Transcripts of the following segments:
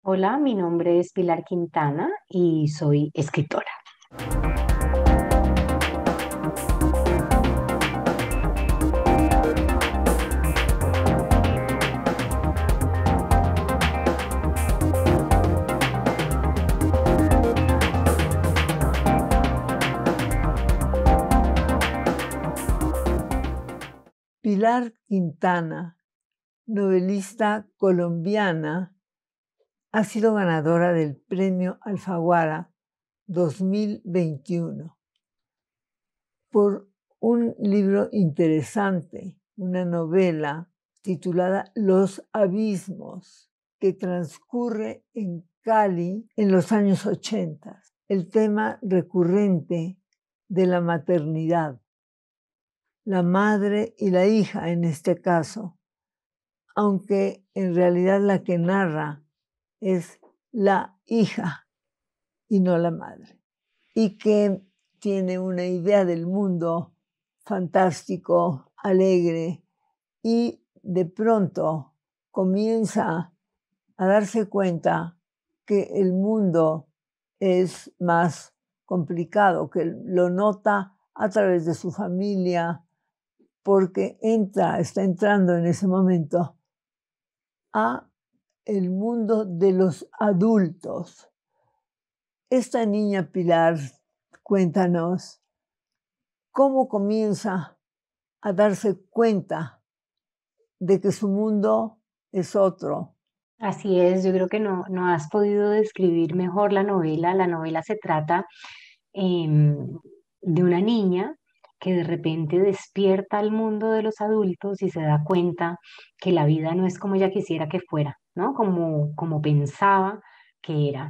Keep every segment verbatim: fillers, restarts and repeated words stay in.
Hola, mi nombre es Pilar Quintana y soy escritora. Pilar Quintana, novelista colombiana, ha sido ganadora del Premio Alfaguara dos mil veintiuno por un libro interesante, una novela titulada Los Abismos, que transcurre en Cali en los años ochenta. El tema recurrente de la maternidad, la madre y la hija en este caso, aunque en realidad la que narra es la hija y no la madre, y que tiene una idea del mundo fantástico, alegre, y de pronto comienza a darse cuenta que el mundo es más complicado, que lo nota a través de su familia, porque entra, está entrando en ese momento a el mundo de los adultos. Esta niña Pilar, cuéntanos, ¿cómo comienza a darse cuenta de que su mundo es otro? Así es, yo creo que no, no has podido describir mejor la novela. La novela se trata em, de una niña que de repente despierta al mundo de los adultos y se da cuenta que la vida no es como ella quisiera que fuera, ¿no? Como, como pensaba que era.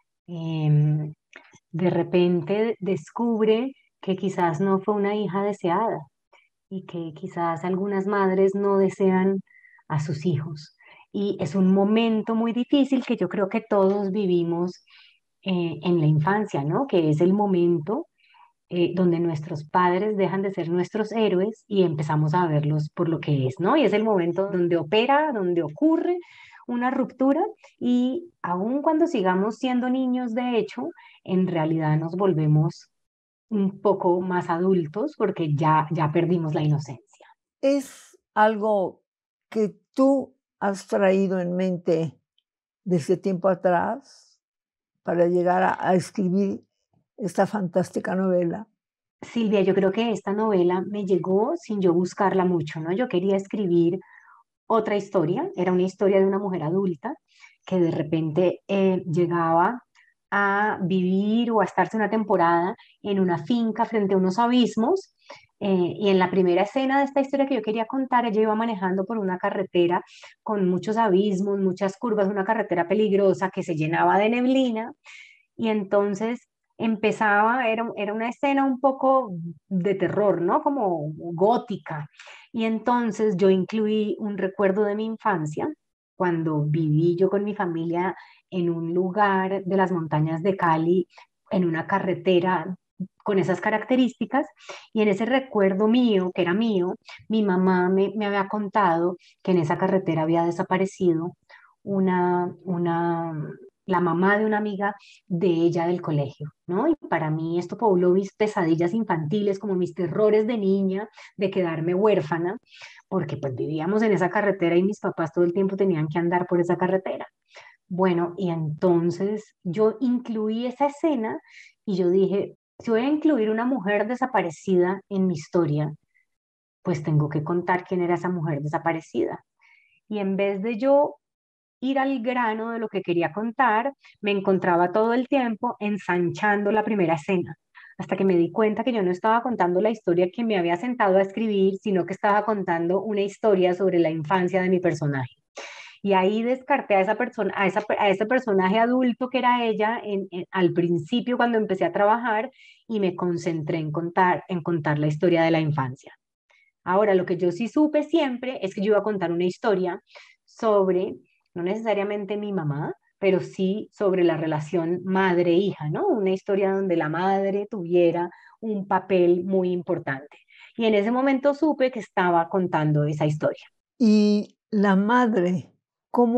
Em, de repente descubre que quizás no fue una hija deseada y que quizás algunas madres no desean a sus hijos. Y es un momento muy difícil que yo creo que todos vivimos eh, en la infancia, ¿no? Que es el momento eh, donde nuestros padres dejan de ser nuestros héroes y empezamos a verlos por lo que es, ¿no? Y es el momento donde opera, donde ocurre una ruptura y aun cuando sigamos siendo niños, de hecho, en realidad nos volvemos un poco más adultos porque ya, ya perdimos la inocencia. ¿Es algo que tú has traído en mente desde tiempo atrás para llegar a, a escribir esta fantástica novela? Silvia, yo creo que esta novela me llegó sin yo buscarla mucho, ¿no? Yo quería escribir otra historia, era una historia de una mujer adulta que de repente eh, llegaba a vivir o a estarse una temporada en una finca frente a unos abismos. Eh, y en la primera escena de esta historia que yo quería contar, ella iba manejando por una carretera con muchos abismos, muchas curvas, una carretera peligrosa que se llenaba de neblina y entonces empezaba, era, era una escena un poco de terror, ¿no? Como gótica. Y entonces yo incluí un recuerdo de mi infancia, cuando viví yo con mi familia en un lugar de las montañas de Cali, en una carretera con esas características, y en ese recuerdo mío, que era mío, mi mamá me, me había contado que en esa carretera había desaparecido una, una, la mamá de una amiga de ella del colegio, ¿no? Y para mí esto pobló mis pesadillas infantiles, como mis terrores de niña, de quedarme huérfana, porque pues vivíamos en esa carretera y mis papás todo el tiempo tenían que andar por esa carretera. Bueno, y entonces yo incluí esa escena y yo dije, si voy a incluir una mujer desaparecida en mi historia, pues tengo que contar quién era esa mujer desaparecida. Y en vez de yo ir al grano de lo que quería contar, me encontraba todo el tiempo ensanchando la primera escena, hasta que me di cuenta que yo no estaba contando la historia que me había sentado a escribir, sino que estaba contando una historia sobre la infancia de mi personaje. Y ahí descarté a esa persona, a, esa, a ese personaje adulto que era ella en, en, al principio cuando empecé a trabajar y me concentré en contar, en contar la historia de la infancia. Ahora, lo que yo sí supe siempre es que yo iba a contar una historia sobre, no necesariamente mi mamá, pero sí sobre la relación madre-hija, ¿no? Una historia donde la madre tuviera un papel muy importante. Y en ese momento supe que estaba contando esa historia. Y la madre, ¿cómo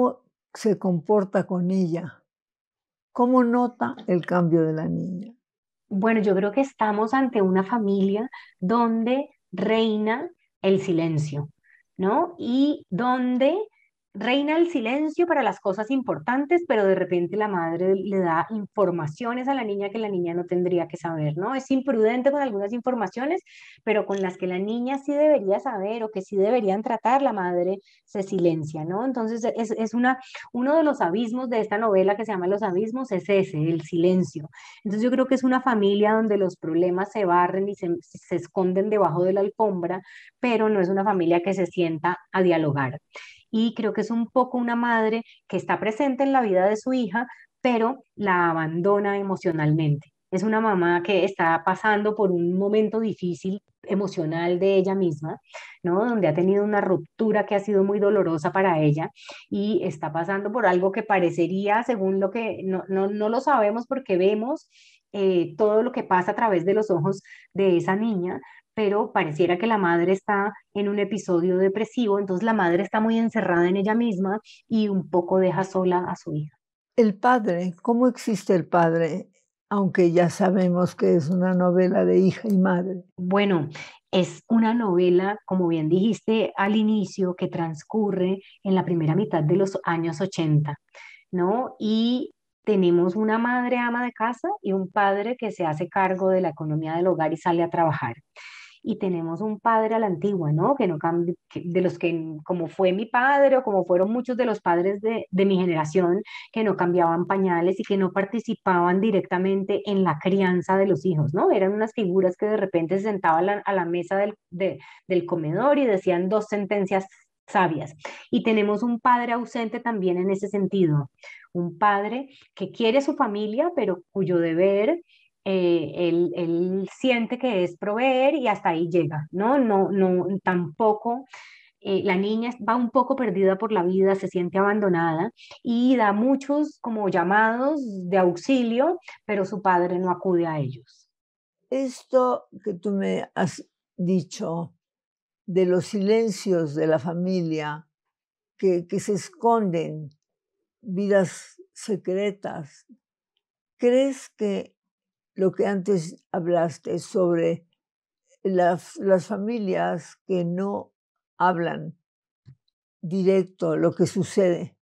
se comporta con ella? ¿Cómo nota el cambio de la niña? Bueno, yo creo que estamos ante una familia donde reina el silencio, ¿no? Y donde reina el silencio para las cosas importantes, pero de repente la madre le da informaciones a la niña que la niña no tendría que saber, ¿no? Es imprudente con algunas informaciones, pero con las que la niña sí debería saber o que sí deberían tratar, la madre se silencia, ¿no? Entonces es, es una, uno de los abismos de esta novela que se llama Los Abismos es ese, el silencio. Entonces yo creo que es una familia donde los problemas se barren y se, se esconden debajo de la alfombra, pero no es una familia que se sienta a dialogar. Y creo que es un poco una madre que está presente en la vida de su hija, pero la abandona emocionalmente. Es una mamá que está pasando por un momento difícil emocional de ella misma, ¿no? Donde ha tenido una ruptura que ha sido muy dolorosa para ella y está pasando por algo que parecería, según lo que no, no, no lo sabemos porque vemos eh, todo lo que pasa a través de los ojos de esa niña, pero pareciera que la madre está en un episodio depresivo, entonces la madre está muy encerrada en ella misma y un poco deja sola a su hija. El padre, ¿cómo existe el padre? Aunque ya sabemos que es una novela de hija y madre. Bueno, es una novela, como bien dijiste al inicio, que transcurre en la primera mitad de los años ochenta, ¿no? Y tenemos una madre ama de casa y un padre que se hace cargo de la economía del hogar y sale a trabajar. Y tenemos un padre a la antigua, ¿no? Que no cambia, que- de los que, como fue mi padre o como fueron muchos de los padres de, de mi generación, que no cambiaban pañales y que no participaban directamente en la crianza de los hijos, ¿no? Eran unas figuras que de repente se sentaban a la, a la mesa del, de- del comedor y decían dos sentencias sabias. Y tenemos un padre ausente también en ese sentido, un padre que quiere su familia, pero cuyo deber eh, él, él siente que es proveer y hasta ahí llega, ¿no? No, no, tampoco. Eh, la niña va un poco perdida por la vida, se siente abandonada y da muchos como llamados de auxilio, pero su padre no acude a ellos. Esto que tú me has dicho de los silencios de la familia, que, que se esconden, vidas secretas, ¿crees que lo que antes hablaste sobre las, las familias que no hablan directo lo que sucede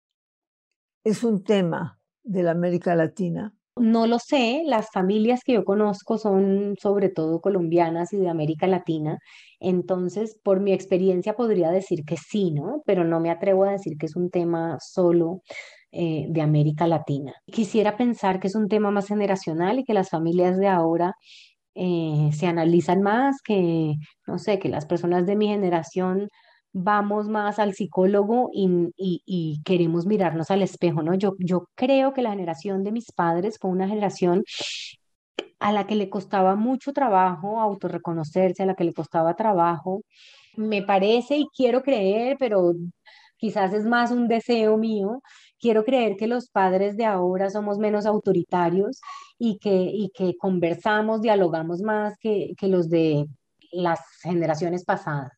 es un tema de la América Latina? No lo sé, las familias que yo conozco son sobre todo colombianas y de América Latina, entonces por mi experiencia podría decir que sí, ¿no? Pero no me atrevo a decir que es un tema solo eh, de América Latina. Quisiera pensar que es un tema más generacional y que las familias de ahora eh, se analizan más, que, no sé, que las personas de mi generación vamos más al psicólogo y, y- y queremos mirarnos al espejo, ¿no? Yo, yo creo que la generación de mis padres fue una generación a la que le costaba mucho trabajo autorreconocerse, a la que le costaba trabajo. Me parece y quiero creer, pero quizás es más un deseo mío. Quiero creer que los padres de ahora somos menos autoritarios y que, y que conversamos, dialogamos más que, que los de las generaciones pasadas.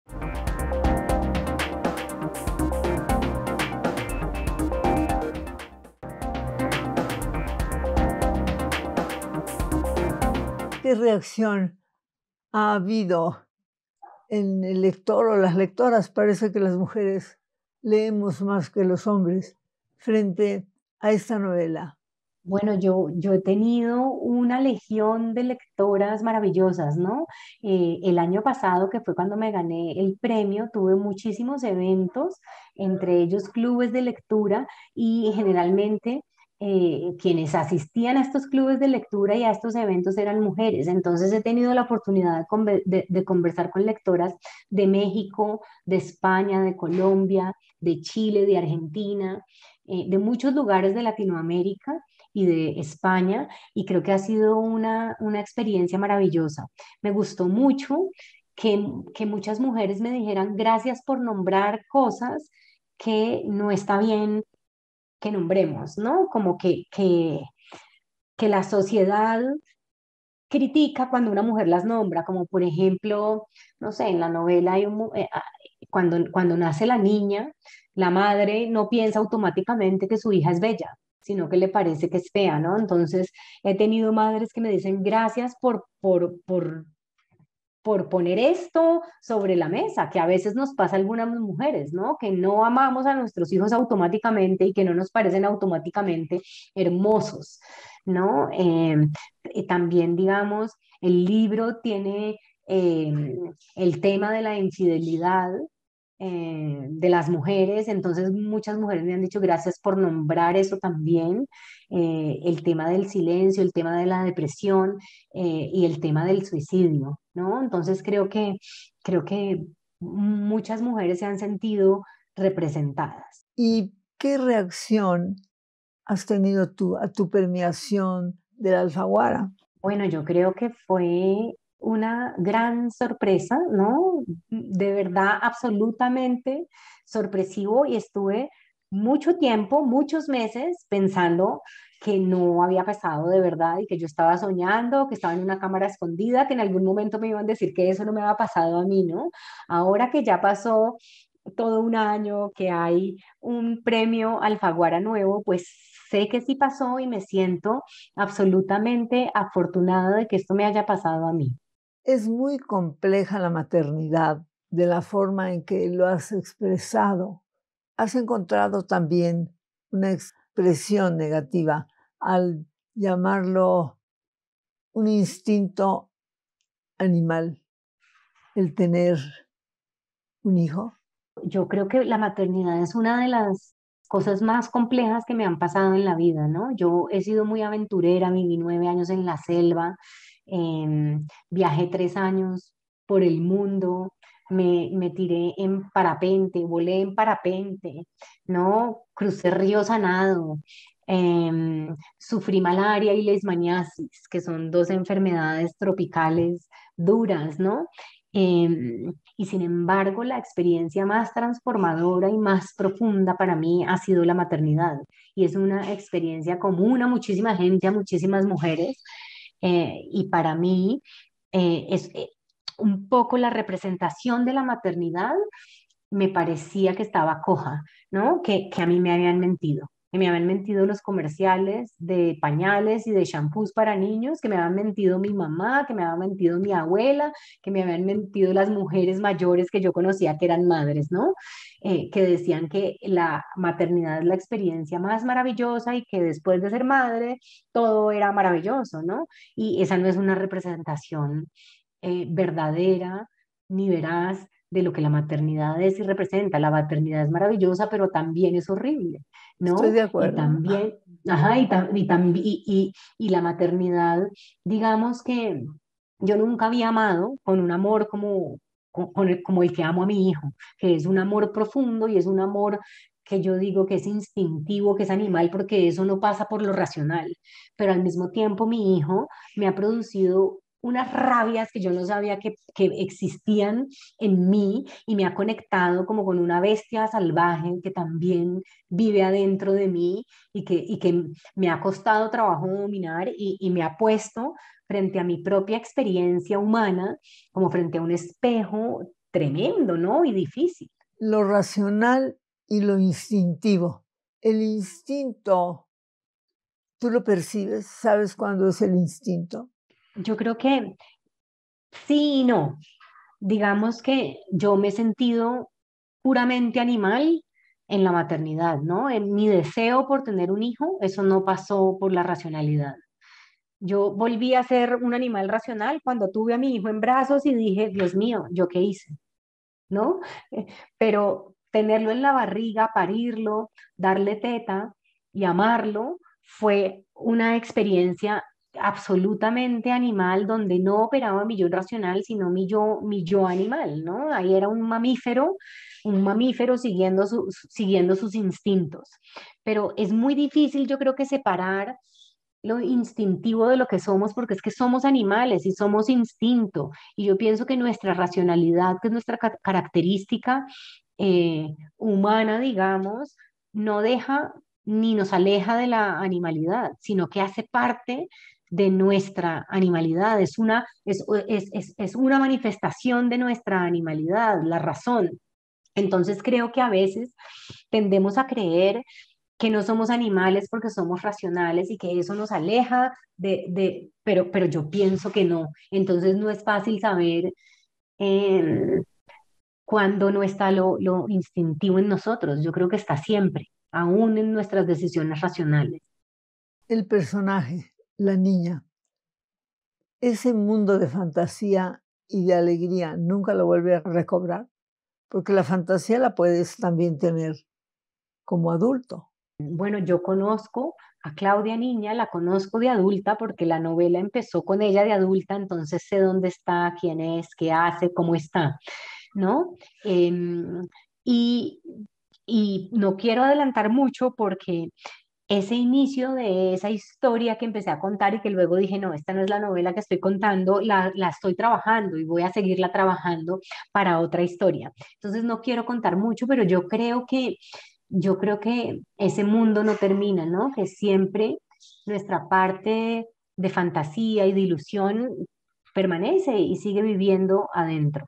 ¿Qué reacción ha habido en el lector o las lectoras? Parece que las mujeres leemos más que los hombres frente a esta novela. Bueno, yo, yo he tenido una legión de lectoras maravillosas, ¿no? Eh, el año pasado, que fue cuando me gané el premio, tuve muchísimos eventos, entre ellos clubes de lectura y generalmente eh, quienes asistían a estos clubes de lectura y a estos eventos eran mujeres. Entonces he tenido la oportunidad de, conver- de de conversar con lectoras de México, de España, de Colombia, de Chile, de Argentina, eh, de muchos lugares de Latinoamérica y de España, y creo que ha sido una, una experiencia maravillosa. Me gustó mucho que, que muchas mujeres me dijeran gracias por nombrar cosas que no está bien que nombremos, ¿no? Como que, que, que la sociedad critica cuando una mujer las nombra, como por ejemplo, no sé, en la novela hay un, mu- eh, ah, cuando, cuando nace la niña, la madre no piensa automáticamente que su hija es bella, sino que le parece que es fea, ¿no? Entonces, he tenido madres que me dicen gracias por, por, por por poner esto sobre la mesa, que a veces nos pasa a algunas mujeres, ¿no? Que no amamos a nuestros hijos automáticamente y que no nos parecen automáticamente hermosos, ¿no? Eh, y también, digamos, el libro tiene eh, el tema de la infidelidad eh, de las mujeres, entonces muchas mujeres me han dicho gracias por nombrar eso también, eh, el tema del silencio, el tema de la depresión eh, y el tema del suicidio, ¿no? Entonces creo que, creo que muchas mujeres se han sentido representadas. ¿Y qué reacción has tenido tú a tu premiación de la Alfaguara? Bueno, yo creo que fue una gran sorpresa, ¿no? De verdad, absolutamente sorpresivo y estuve mucho tiempo, muchos meses pensando que no había pasado de verdad y que yo estaba soñando, que estaba en una cámara escondida, que en algún momento me iban a decir que eso no me había pasado a mí, ¿no? Ahora que ya pasó todo un año, que hay un premio Alfaguara nuevo, pues sé que sí pasó y me siento absolutamente afortunada de que esto me haya pasado a mí. Es muy compleja la maternidad de la forma en que lo has expresado. Has encontrado también una expresión negativa al llamarlo un instinto animal, el tener un hijo. Yo creo que la maternidad es una de las cosas más complejas que me han pasado en la vida, ¿no? Yo he sido muy aventurera, viví nueve años en la selva, em, viajé tres años por el mundo, me, me tiré en parapente, volé en parapente, ¿no? Crucé ríos a nado, em, sufrí malaria y leishmaniasis, que son dos enfermedades tropicales duras, ¿no? Em, y sin embargo, la experiencia más transformadora y más profunda para mí ha sido la maternidad. Y es una experiencia común a muchísima gente, a muchísimas mujeres. Eh, y para mí eh, es eh, un poco la representación de la maternidad me parecía que estaba coja, ¿no? Que, que a mí me habían mentido. Que me habían mentido los comerciales de pañales y de shampoos para niños, que me habían mentido mi mamá, que me habían mentido mi abuela, que me habían mentido las mujeres mayores que yo conocía que eran madres, ¿no? Eh, que decían que la maternidad es la experiencia más maravillosa y que después de ser madre todo era maravilloso, ¿no? Y esa no es una representación eh, verdadera ni veraz de lo que la maternidad es y representa. La maternidad es maravillosa, pero también es horrible, Estoy ¿no? de Y acuerdo. también, ajá, y, tam- y, tam- y, y, y la maternidad, digamos que yo nunca había amado con un amor como, co- con el, como el que amo a mi hijo, que es un amor profundo y es un amor que yo digo que es instintivo, que es animal, porque eso no pasa por lo racional, pero al mismo tiempo mi hijo me ha producido unas rabias que yo no sabía que, que existían en mí y me ha conectado como con una bestia salvaje que también vive adentro de mí y que, y que me ha costado trabajo dominar y, y me ha puesto frente a mi propia experiencia humana, como frente a un espejo tremendo, ¿no? Y difícil. Lo racional y lo instintivo. El instinto, ¿tú lo percibes? ¿Sabes cuándo es el instinto? Yo creo que sí y no. Digamos que yo me he sentido puramente animal en la maternidad, ¿no? En mi deseo por tener un hijo, eso no pasó por la racionalidad. Yo volví a ser un animal racional cuando tuve a mi hijo en brazos y dije, Dios mío, ¿yo qué hice? ¿No? Eh, Pero tenerlo en la barriga, parirlo, darle teta y amarlo fue una experiencia absolutamente animal donde no operaba mi yo racional, sino mi yo, mi yo animal, ¿no? Ahí era un mamífero, un mamífero siguiendo, su- siguiendo sus instintos. Pero es muy difícil, yo creo que separar lo instintivo de lo que somos, porque es que somos animales y somos instinto. Y yo pienso que nuestra racionalidad, que es nuestra ca- característica eh, humana, digamos, no deja ni nos aleja de la animalidad, sino que hace parte de nuestra animalidad, es una, es, es, es, es una manifestación de nuestra animalidad, la razón. Entonces creo que a veces tendemos a creer que no somos animales porque somos racionales y que eso nos aleja de, de pero, pero yo pienso que no. Entonces no es fácil saber eh, cuándo no está lo, lo instintivo en nosotros. Yo creo que está siempre, aún en nuestras decisiones racionales. El personaje, la niña, ese mundo de fantasía y de alegría nunca lo vuelve a recobrar, porque la fantasía la puedes también tener como adulto. Bueno, yo conozco a Claudia Niña, la conozco de adulta porque la novela empezó con ella de adulta, entonces sé dónde está, quién es, qué hace, cómo está, ¿no? Em, y, y no quiero adelantar mucho porque ese inicio de esa historia que empecé a contar y que luego dije, no, esta no es la novela que estoy contando, la, la estoy trabajando y voy a seguirla trabajando para otra historia. Entonces no quiero contar mucho, pero yo creo que, yo creo que ese mundo no termina, ¿no? Que siempre nuestra parte de fantasía y de ilusión permanece y sigue viviendo adentro.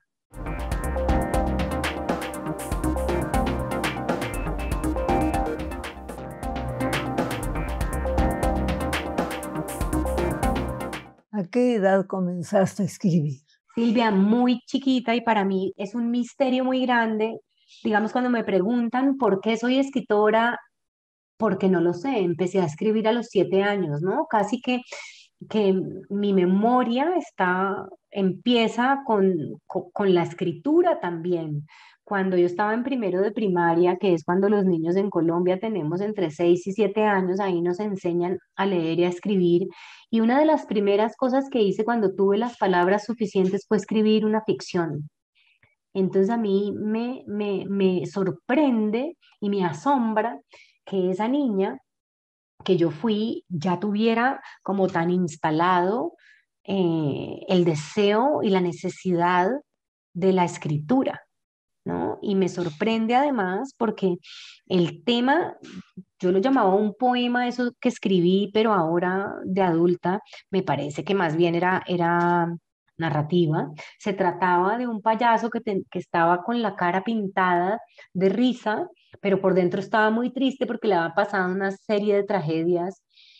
¿A qué edad comenzaste a escribir? Silvia, muy chiquita y para mí es un misterio muy grande. Digamos, cuando me preguntan por qué soy escritora, porque no lo sé, empecé a escribir a los siete años, ¿no? Casi que, que mi memoria está, empieza con, con, con la escritura también. Cuando yo estaba en primero de primaria, que es cuando los niños en Colombia tenemos entre seis y siete años, ahí nos enseñan a leer y a escribir. Y una de las primeras cosas que hice cuando tuve las palabras suficientes fue escribir una ficción. Entonces a mí me, me, me sorprende y me asombra que esa niña que yo fui ya tuviera como tan instalado eh, el deseo y la necesidad de la escritura, ¿no? Y me sorprende además porque el tema, yo lo llamaba un poema, eso que escribí, pero ahora de adulta, me parece que más bien era, era narrativa. Se trataba de un payaso que, te- que estaba con la cara pintada de risa, pero por dentro estaba muy triste porque le había pasado una serie de tragedias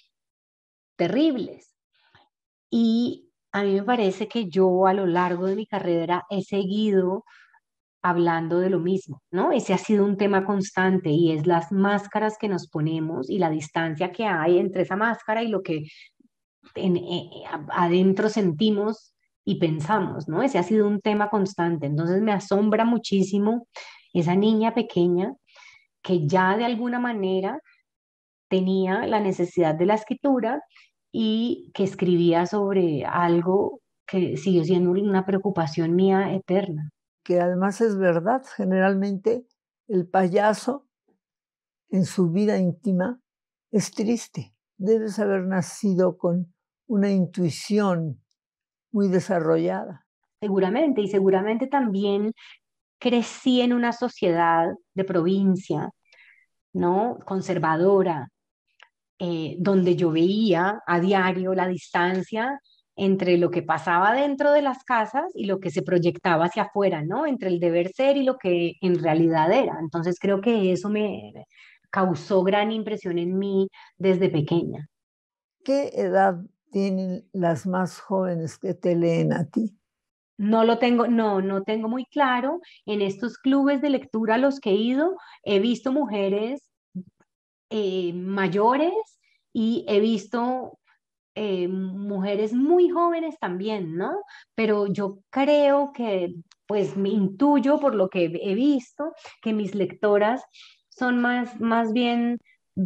terribles. Y a mí me parece que yo a lo largo de mi carrera he seguido hablando de lo mismo, ¿no? Ese ha sido un tema constante y es las máscaras que nos ponemos y la distancia que hay entre esa máscara y lo que en- eh, a- adentro sentimos y pensamos, ¿no? Ese ha sido un tema constante. Entonces me asombra muchísimo esa niña pequeña que ya de alguna manera tenía la necesidad de la escritura y que escribía sobre algo que siguió siendo una preocupación mía eterna. Que además es verdad, generalmente el payaso en su vida íntima es triste. Debes haber nacido con una intuición muy desarrollada. Seguramente, y seguramente también crecí en una sociedad de provincia, ¿no? Conservadora, eh, donde yo veía a diario la distancia entre lo que pasaba dentro de las casas y lo que se proyectaba hacia afuera, ¿no? Entre el deber ser y lo que en realidad era. Entonces creo que eso me causó gran impresión en mí desde pequeña. ¿Qué edad tienen las más jóvenes que te leen a ti? No lo tengo, no, no tengo muy claro. En estos clubes de lectura a los que he ido, he visto mujeres eh, mayores y he visto eh, mujeres muy jóvenes también, ¿no? Pero yo creo que, pues me intuyo por lo que he visto, que mis lectoras son más, más bien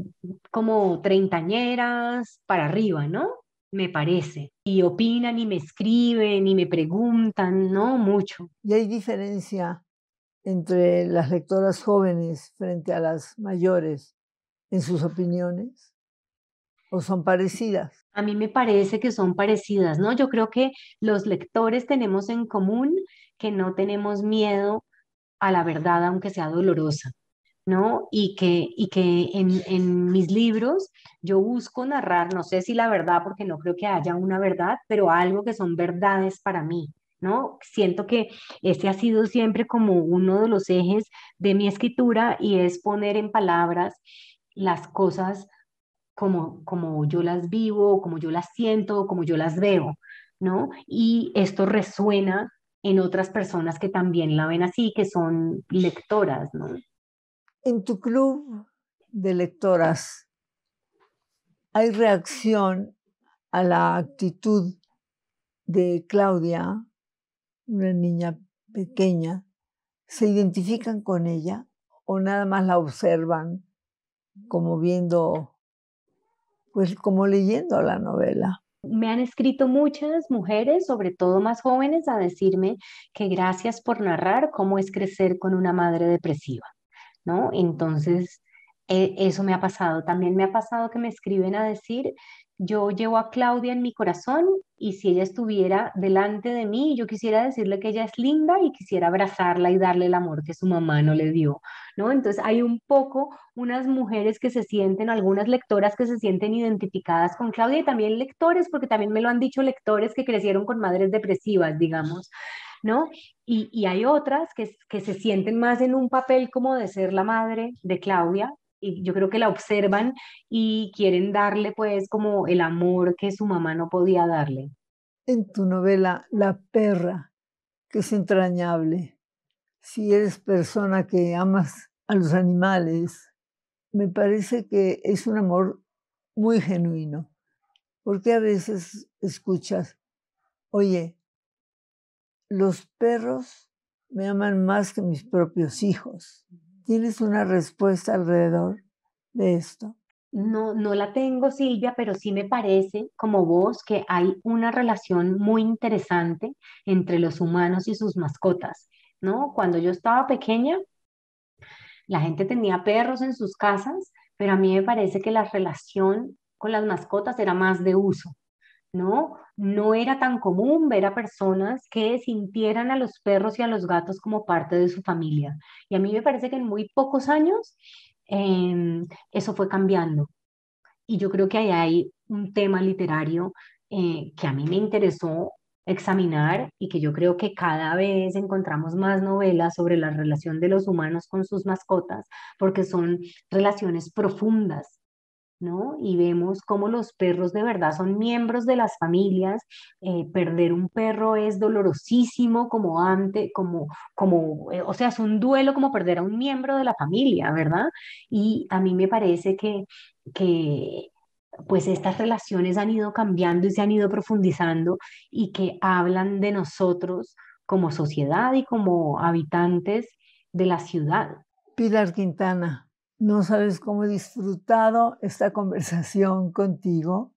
como treintañeras para arriba, ¿no? Me parece. Y opinan y me escriben y me preguntan, ¿no? Mucho. ¿Y hay diferencia entre las lectoras jóvenes frente a las mayores en sus opiniones? ¿O son parecidas? A mí me parece que son parecidas, ¿no? Yo creo que los lectores tenemos en común que no tenemos miedo a la verdad, aunque sea dolorosa. ¿no? Y que, y que en, en mis libros yo busco narrar, no sé si la verdad, porque no creo que haya una verdad, pero algo que son verdades para mí, ¿no? Siento que ese ha sido siempre como uno de los ejes de mi escritura y es poner en palabras las cosas como, como yo las vivo, como yo las siento, como yo las veo, ¿no? Y esto resuena en otras personas que también la ven así, que son lectoras, ¿no? En tu club de lectoras, ¿hay reacción a la actitud de Claudia, una niña pequeña? ¿Se identifican con ella o nada más la observan como viendo, pues como leyendo la novela? Me han escrito muchas mujeres, sobre todo más jóvenes, a decirme que gracias por narrar cómo es crecer con una madre depresiva, ¿no? Entonces, eh, eso me ha pasado. También me ha pasado que me escriben a decir, yo llevo a Claudia en mi corazón y si ella estuviera delante de mí, yo quisiera decirle que ella es linda y quisiera abrazarla y darle el amor que su mamá no le dio, ¿no? Entonces, hay un poco unas mujeres que se sienten, algunas lectoras que se sienten identificadas con Claudia y también lectores, porque también me lo han dicho lectores que crecieron con madres depresivas, digamos, ¿no? Y, y hay otras que, que se sienten más en un papel como de ser la madre de Claudia, y yo creo que la observan y quieren darle pues como el amor que su mamá no podía darle. En tu novela La perra, que es entrañable, si eres persona que amas a los animales, me parece que es un amor muy genuino, porque a veces escuchas, oye, los perros me aman más que mis propios hijos. ¿Tienes una respuesta alrededor de esto? No, no la tengo, Silvia, pero sí me parece, como vos, que hay una relación muy interesante entre los humanos y sus mascotas, ¿no? Cuando yo estaba pequeña, la gente tenía perros en sus casas, pero a mí me parece que la relación con las mascotas era más de uso, ¿no? No era tan común ver a personas que sintieran a los perros y a los gatos como parte de su familia. Y a mí me parece que en muy pocos años em, eso fue cambiando. Y yo creo que ahí hay un tema literario eh, que a mí me interesó examinar y que yo creo que cada vez encontramos más novelas sobre la relación de los humanos con sus mascotas, porque son relaciones profundas, ¿no? Y vemos cómo los perros de verdad son miembros de las familias. Eh, perder un perro es dolorosísimo como antes, como, como, eh, o sea, es un duelo como perder a un miembro de la familia, ¿verdad? Y a mí me parece que, que pues estas relaciones han ido cambiando y se han ido profundizando y que hablan de nosotros como sociedad y como habitantes de la ciudad. Pilar Quintana, no sabes cómo he disfrutado esta conversación contigo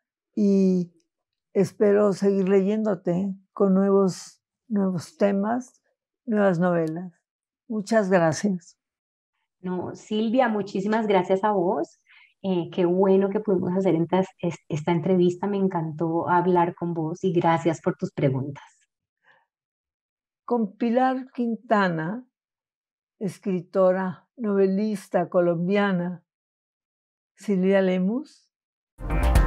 y espero seguir leyéndote con nuevos, nuevos temas, nuevas novelas. Muchas gracias. No, Silvia, muchísimas gracias a vos. Eh, qué bueno que pudimos hacer esta, esta entrevista. Me encantó hablar con vos y gracias por tus preguntas. Con Pilar Quintana, escritora, novelista colombiana, Silvia Lemus.